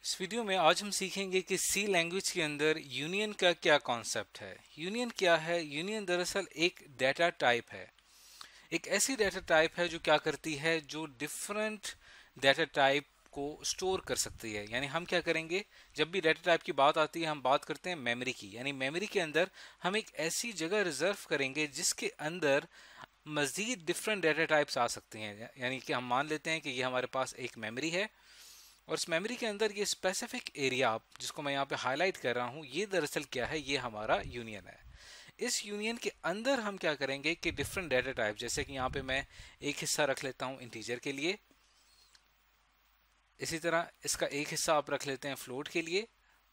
इस वीडियो में आज हम सीखेंगे कि सी लैंग्वेज के अंदर यूनियन का क्या कॉन्सेप्ट है। यूनियन क्या है? यूनियन दरअसल एक डाटा टाइप है, एक ऐसी डाटा टाइप है जो क्या करती है, जो डिफरेंट डाटा टाइप को स्टोर कर सकती है। यानी हम क्या करेंगे, जब भी डाटा टाइप की बात आती है हम बात करते हैं मेमोरी की। यानी मेमोरी के अंदर हम एक ऐसी जगह रिजर्व करेंगे जिसके अंदर मजीद डिफरेंट डाटा टाइप्स आ सकती हैं। यानी कि हम मान लेते हैं कि ये हमारे पास एक मेमोरी है और इस मेमोरी के अंदर ये स्पेसिफिक एरिया जिसको मैं यहाँ पे हाईलाइट कर रहा हूँ, ये दरअसल क्या है, ये हमारा यूनियन है। इस यूनियन के अंदर हम क्या करेंगे कि डिफरेंट डाटा टाइप, जैसे कि यहाँ पे मैं एक हिस्सा रख लेता हूँ इंटीजर के लिए, इसी तरह इसका एक हिस्सा आप रख लेते हैं फ्लोट के लिए,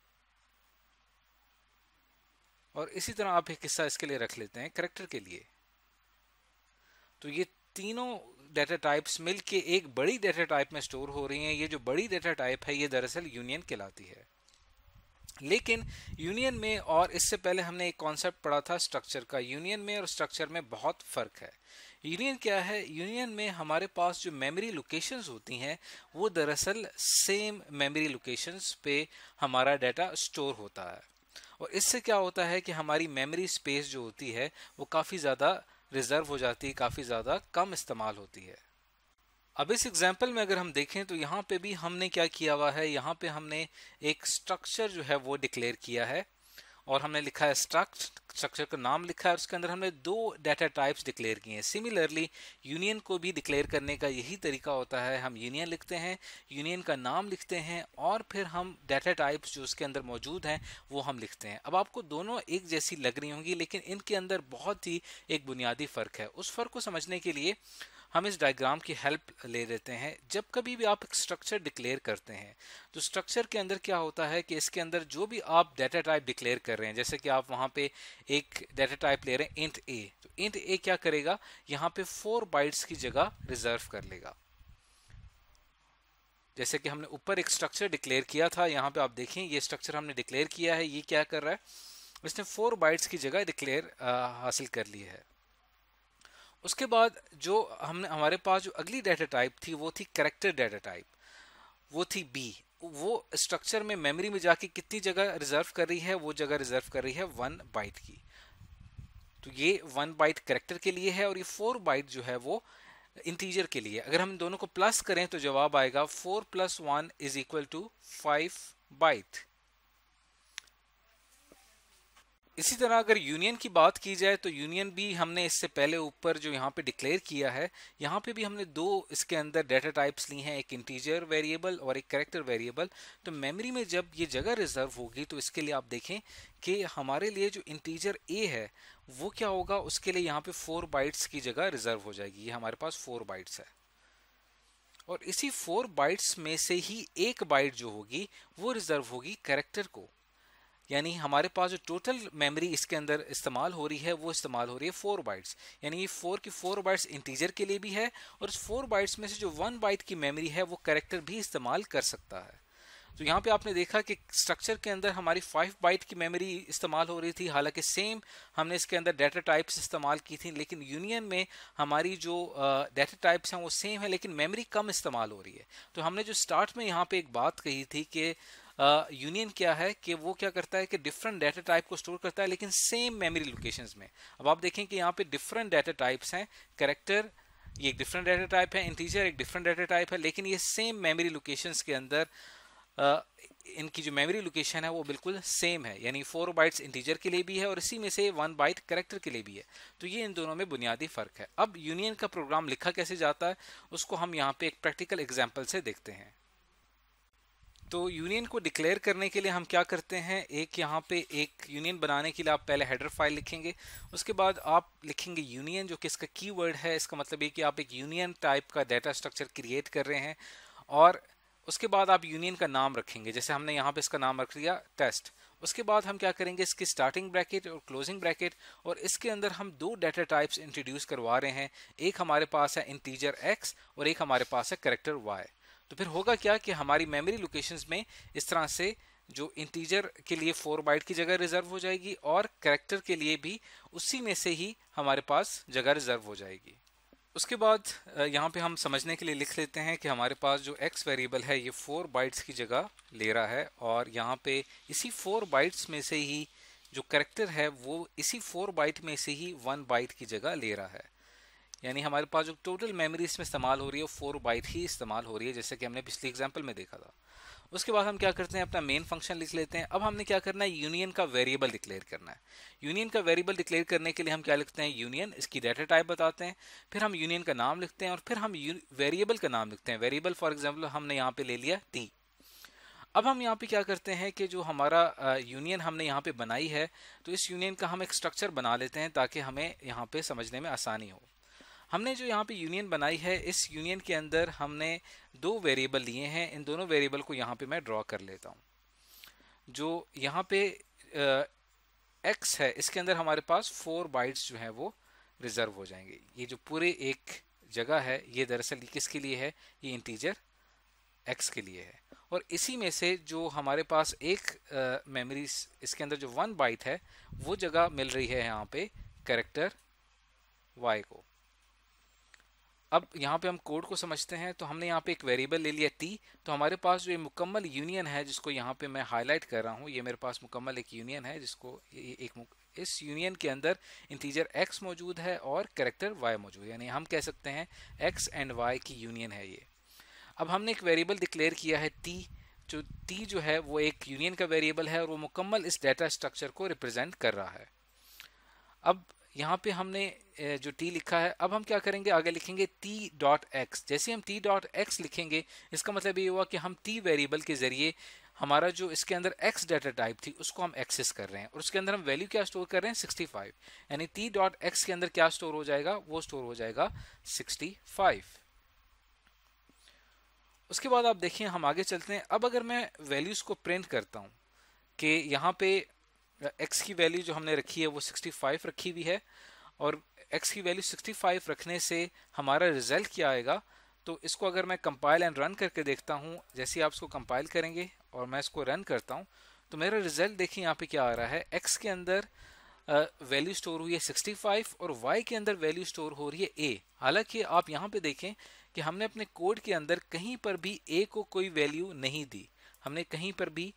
और इसी तरह आप एक हिस्सा इसके लिए रख लेते हैं कैरेक्टर के लिए। तो ये तीनों डाटा टाइप्स मिलके एक बड़ी डाटा टाइप में स्टोर हो रही हैं। ये जो बड़ी डाटा टाइप है ये दरअसल यूनियन कहलाती है। लेकिन यूनियन में और इससे पहले हमने एक कॉन्सेप्ट पढ़ा था स्ट्रक्चर का। यूनियन में और स्ट्रक्चर में बहुत फर्क है। यूनियन क्या है? यूनियन में हमारे पास जो मेमोरी लोकेशंस होती हैं वो दरअसल सेम मेमोरी लोकेशंस पे हमारा डाटा स्टोर होता है, और इससे क्या होता है कि हमारी मेमोरी स्पेस जो होती है वो काफ़ी ज़्यादा रिजर्व हो जाती है, काफ़ी ज़्यादा कम इस्तेमाल होती है। अब इस एग्जाम्पल में अगर हम देखें तो यहाँ पे भी हमने क्या किया हुआ है, यहाँ पे हमने एक स्ट्रक्चर जो है वो डिक्लेयर किया है और हमने लिखा है स्ट्रक्चर का नाम लिखा है, उसके अंदर हमने दो डाटा टाइप्स डिक्लेयर किए हैं। सिमिलरली यूनियन को भी डिक्लेयर करने का यही तरीका होता है। हम यूनियन लिखते हैं, यूनियन का नाम लिखते हैं और फिर हम डाटा टाइप्स जो उसके अंदर मौजूद हैं वो हम लिखते हैं। अब आपको दोनों एक जैसी लग रही होंगी, लेकिन इनके अंदर बहुत ही एक बुनियादी फ़र्क है। उस फ़र्क को समझने के लिए हम इस डायग्राम की हेल्प ले लेते हैं। जब कभी भी आप एक स्ट्रक्चर डिक्लेयर करते हैं तो स्ट्रक्चर के अंदर क्या होता है कि इसके अंदर जो भी आप डाटा टाइप डिक्लेयर कर रहे हैं, जैसे कि आप वहां पे एक डाटा टाइप ले रहे हैं इंट ए, तो इंट ए क्या करेगा, यहाँ पे 4 बाइट्स की जगह रिजर्व कर लेगा। जैसे कि हमने ऊपर एक स्ट्रक्चर डिक्लेयर किया था, यहाँ पे आप देखें ये स्ट्रक्चर हमने डिक्लेयर किया है, ये क्या कर रहा है, इसने 4 बाइट्स की जगह डिक्लेयर हासिल कर ली है। उसके बाद जो हमने हमारे पास जो अगली डाटा टाइप थी वो थी कैरेक्टर डाटा टाइप, वो थी बी। वो स्ट्रक्चर में मेमोरी में जाके कितनी जगह रिजर्व कर रही है, वो जगह रिजर्व कर रही है 1 बाइट की। तो ये 1 बाइट कैरेक्टर के लिए है और ये 4 बाइट जो है वो इंटीजर के लिए। अगर हम दोनों को प्लस करें तो जवाब आएगा 4 + 1 = 5 बाइट। इसी तरह अगर यूनियन की बात की जाए तो यूनियन भी हमने इससे पहले ऊपर जो यहाँ पे डिक्लेयर किया है, यहाँ पे भी हमने दो इसके अंदर डाटा टाइप्स ली हैं, एक इंटीजर वेरिएबल और एक कैरेक्टर वेरिएबल। तो मेमोरी में जब ये जगह रिजर्व होगी तो इसके लिए आप देखें कि हमारे लिए जो इंटीजर ए है वो क्या होगा, उसके लिए यहाँ पे 4 बाइट्स की जगह रिजर्व हो जाएगी। ये हमारे पास 4 बाइट्स है और इसी 4 बाइट्स में से ही एक बाइट जो होगी वो रिजर्व होगी कैरेक्टर को। यानी हमारे पास जो टोटल मेमोरी इसके अंदर इस्तेमाल हो रही है वो इस्तेमाल हो रही है 4 बाइट्स। यानी ये 4 की 4 बाइट्स इंटीजर के लिए भी है और इस 4 बाइट्स में से जो 1 बाइट की मेमोरी है वो कैरेक्टर भी इस्तेमाल कर सकता है। तो यहाँ पे आपने देखा कि स्ट्रक्चर के अंदर हमारी 5 बाइट की मेमोरी इस्तेमाल हो रही थी, हालांकि सेम हमने इसके अंदर डाटा टाइप्स इस्तेमाल की थी, लेकिन यूनियन में हमारी जो डाटा टाइप्स हैं वो सेम है लेकिन मेमोरी कम इस्तेमाल हो रही है। तो हमने जो स्टार्ट में यहाँ पे एक बात कही थी कि यूनियन क्या है कि वो क्या करता है कि डिफरेंट डाटा टाइप को स्टोर करता है लेकिन सेम मेमोरी लोकेशंस में। अब आप देखें कि यहाँ पे डिफरेंट डाटा टाइप्स हैं, कैरेक्टर ये एक डिफरेंट डाटा टाइप है, इंटीजर एक डिफरेंट डाटा टाइप है, लेकिन ये सेम मेमोरी लोकेशंस के अंदर इनकी जो मेमोरी लोकेशन है वो बिल्कुल सेम है। यानी 4 बाइट्स इंटीजर के लिए भी है और इसी में से 1 बाइट कैरेक्टर के लिए भी है। तो ये इन दोनों में बुनियादी फर्क है। अब यूनियन का प्रोग्राम लिखा कैसे जाता है उसको हम यहाँ पे एक प्रैक्टिकल एग्जाम्पल से देखते हैं। तो यूनियन को डिक्लेयर करने के लिए हम क्या करते हैं, एक यहाँ पे एक यूनियन बनाने के लिए आप पहले हेडर फाइल लिखेंगे, उसके बाद आप लिखेंगे यूनियन जो कि इसका कीवर्ड है। इसका मतलब ये कि आप एक यूनियन टाइप का डाटा स्ट्रक्चर क्रिएट कर रहे हैं और उसके बाद आप यूनियन का नाम रखेंगे। जैसे हमने यहाँ पे इसका नाम रख लिया टेस्ट। उसके बाद हम क्या करेंगे, इसकी स्टार्टिंग ब्रैकेट और क्लोजिंग ब्रैकेट, और इसके अंदर हम दो डाटा टाइप्स इंट्रोड्यूस करवा रहे हैं। एक हमारे पास है इंटीजर x और एक हमारे पास है कैरेक्टर y। तो फिर होगा क्या कि हमारी मेमोरी लोकेशंस में इस तरह से जो इंटीजर के लिए 4 बाइट की जगह रिजर्व हो जाएगी और कैरेक्टर के लिए भी उसी में से ही हमारे पास जगह रिजर्व हो जाएगी। उसके बाद यहाँ पे हम समझने के लिए लिख लेते हैं कि हमारे पास जो x वेरिएबल है ये 4 बाइट्स की जगह ले रहा है, और यहाँ पे इसी 4 बाइट्स में से ही जो कैरेक्टर है वो इसी 4 बाइट में से ही 1 बाइट की जगह ले रहा है। यानी हमारे पास जो टोटल मेमोरी इसमें इस्तेमाल हो रही है वो 4 बाइट ही इस्तेमाल हो रही है, जैसे कि हमने पिछले एग्जाम्पल में देखा था। उसके बाद हम क्या करते हैं, अपना मेन फंक्शन लिख लेते हैं। अब हमने क्या करना है, यूनियन का वेरिएबल डिक्लेयर करना है। यूनियन का वेरिएबल डिक्लेयर करने के लिए हम क्या लिखते हैं, यूनियन, इसकी डाटा टाइप बताते हैं, फिर हम यूनियन का नाम लिखते हैं और फिर हम वेरिएबल का नाम लिखते हैं। वेरिएबल फॉर एग्जाम्पल हमने यहाँ पे ले लिया t। अब हम यहाँ पे क्या करते हैं कि जो हमारा यूनियन हमने यहाँ पे बनाई है, तो इस यूनियन का हम एक स्ट्रक्चर बना लेते हैं ताकि हमें यहाँ पे समझने में आसानी हो। हमने जो यहाँ पे यूनियन बनाई है, इस यूनियन के अंदर हमने 2 वेरिएबल लिए हैं। इन दोनों वेरिएबल को यहाँ पे मैं ड्रॉ कर लेता हूँ। जो यहाँ पे x है, इसके अंदर हमारे पास 4 बाइट्स जो हैं वो रिजर्व हो जाएंगे। ये जो पूरे एक जगह है ये दरअसल किसके लिए है, ये इंटीजर x के लिए है। और इसी में से जो हमारे पास एक मेमोरी इसके अंदर जो 1 बाइट है वो जगह मिल रही है यहाँ पे कैरेक्टर y को। अब यहाँ पे हम कोड को समझते हैं। तो हमने यहाँ पे एक वेरिएबल ले लिया t। तो हमारे पास जो ये मुकम्मल यूनियन है जिसको यहाँ पे मैं हाईलाइट कर रहा हूँ, ये मेरे पास मुकम्मल एक यूनियन है जिसको इस यूनियन के अंदर इंटीजर x मौजूद है और कैरेक्टर y मौजूद है, यानी हम कह सकते हैं x एंड y की यूनियन है ये। अब हमने एक वेरिएबल डिक्लेयर किया है t। जो t जो है वो एक यूनियन का वेरिएबल है और वो मुकम्मल इस डाटा स्ट्रक्चर को रिप्रेजेंट कर रहा है। अब यहाँ पे हमने जो t लिखा है, अब हम क्या करेंगे, आगे लिखेंगे t.x। जैसे हम t.x लिखेंगे इसका मतलब ये हुआ कि हम t वेरिएबल के जरिए हमारा जो इसके अंदर x डाटा टाइप थी उसको हम एक्सेस कर रहे हैं और उसके अंदर हम वैल्यू क्या स्टोर कर रहे हैं, 65। यानी t.x के अंदर क्या स्टोर हो जाएगा, वो स्टोर हो जाएगा 65। उसके बाद आप देखिए हम आगे चलते हैं। अब अगर मैं वैल्यूज को प्रिंट करता हूँ कि यहाँ पे x की वैल्यू जो हमने रखी है वो 65 रखी हुई है और x की वैल्यू 65 रखने से हमारा रिजल्ट क्या आएगा, तो इसको अगर मैं कंपाइल एंड रन करके देखता हूँ, जैसे आप इसको कंपाइल करेंगे और मैं इसको रन करता हूँ तो मेरा रिजल्ट देखिए यहाँ पे क्या आ रहा है। x के अंदर वैल्यू स्टोर हुई है 65 और y के अंदर वैल्यू स्टोर हो रही है a। हालांकि आप यहाँ पे देखें कि हमने अपने कोड के अंदर कहीं पर भी a को कोई वैल्यू नहीं दी, हमने कहीं पर भी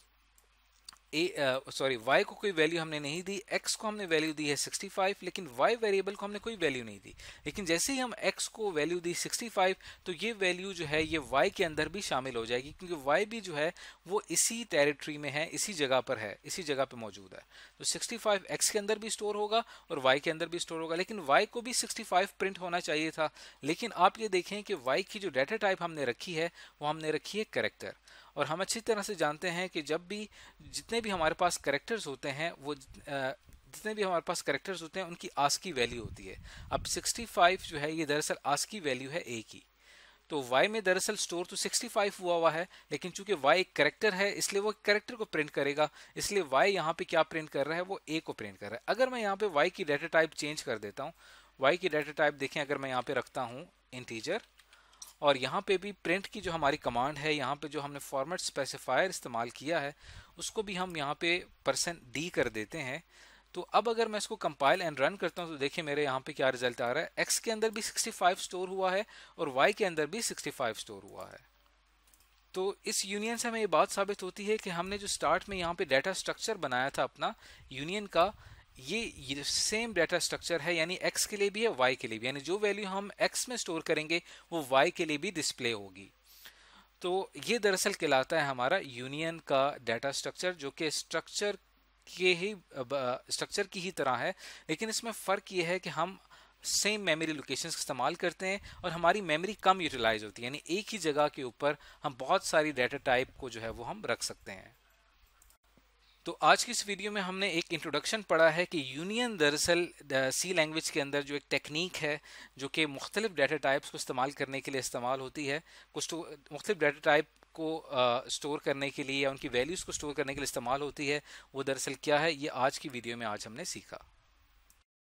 y को कोई वैल्यू हमने नहीं दी। x को हमने वैल्यू दी है 65, लेकिन y वेरिएबल को हमने कोई वैल्यू नहीं दी। लेकिन जैसे ही हम x को वैल्यू दी 65 तो ये वैल्यू जो है ये y के अंदर भी शामिल हो जाएगी, क्योंकि y भी जो है वो इसी टेरिटरी में है, इसी जगह पर है, इसी जगह पे मौजूद है। तो 65 x के अंदर भी स्टोर होगा और y के अंदर भी स्टोर होगा, लेकिन y को भी 65 प्रिंट होना चाहिए था। लेकिन आप ये देखें कि y की जो डाटा टाइप हमने रखी है वो हमने रखी है कैरेक्टर। और हम अच्छी तरह से जानते हैं कि जब भी जितने भी हमारे पास कैरेक्टर्स होते हैं वो जितने भी हमारे पास कैरेक्टर्स होते हैं उनकी आस्की वैल्यू होती है। अब 65 जो है ये दरअसल आस्की वैल्यू है a की। तो y में दरअसल स्टोर तो 65 हुआ है, लेकिन चूंकि y एक कैरेक्टर है इसलिए वो कैरेक्टर को प्रिंट करेगा, इसलिए y यहाँ पे क्या प्रिंट कर रहा है, वो a को प्रिंट कर रहा है। अगर मैं यहाँ पे y की डाटा टाइप चेंज कर देता हूँ, y की डाटा टाइप देखें, अगर मैं यहाँ पे रखता हूँ इंटीजर और यहाँ पे भी प्रिंट की जो हमारी कमांड है, यहाँ पे जो हमने फॉर्मेट स्पेसिफायर इस्तेमाल किया है उसको भी हम यहाँ पे %d कर देते हैं। तो अब अगर मैं इसको कंपाइल एंड रन करता हूँ तो देखिए मेरे यहाँ पे क्या रिजल्ट आ रहा है, x के अंदर भी 65 स्टोर हुआ है और y के अंदर भी 65 स्टोर हुआ है। तो इस यूनियन से हमें ये बात साबित होती है कि हमने जो स्टार्ट में यहाँ पे डाटा स्ट्रक्चर बनाया था अपना यूनियन का, ये सेम डाटा स्ट्रक्चर है, यानी x के लिए भी है y के लिए भी, यानी जो वैल्यू हम x में स्टोर करेंगे वो y के लिए भी डिस्प्ले होगी। तो ये दरअसल कहलाता है हमारा यूनियन का डाटा स्ट्रक्चर, जो कि स्ट्रक्चर की ही तरह है, लेकिन इसमें फ़र्क ये है कि हम सेम मेमोरी लोकेशंस का इस्तेमाल करते हैं और हमारी मेमोरी कम यूटिलाइज होती है, यानी एक ही जगह के ऊपर हम बहुत सारी डाटा टाइप को जो है वो हम रख सकते हैं। तो आज की इस वीडियो में हमने एक इंट्रोडक्शन पढ़ा है कि यूनियन दरअसल सी लैंग्वेज के अंदर जो एक टेक्निक है जो कि मुख्तलिफ डाटा टाइप्स को इस्तेमाल करने के लिए इस्तेमाल होती है, कुछ मुख्तलिफ डाटा टाइप को स्टोर करने के लिए या उनकी वैल्यूज़ को स्टोर करने के लिए इस्तेमाल होती है, वो दरअसल क्या है, ये आज की वीडियो में आज हमने सीखा।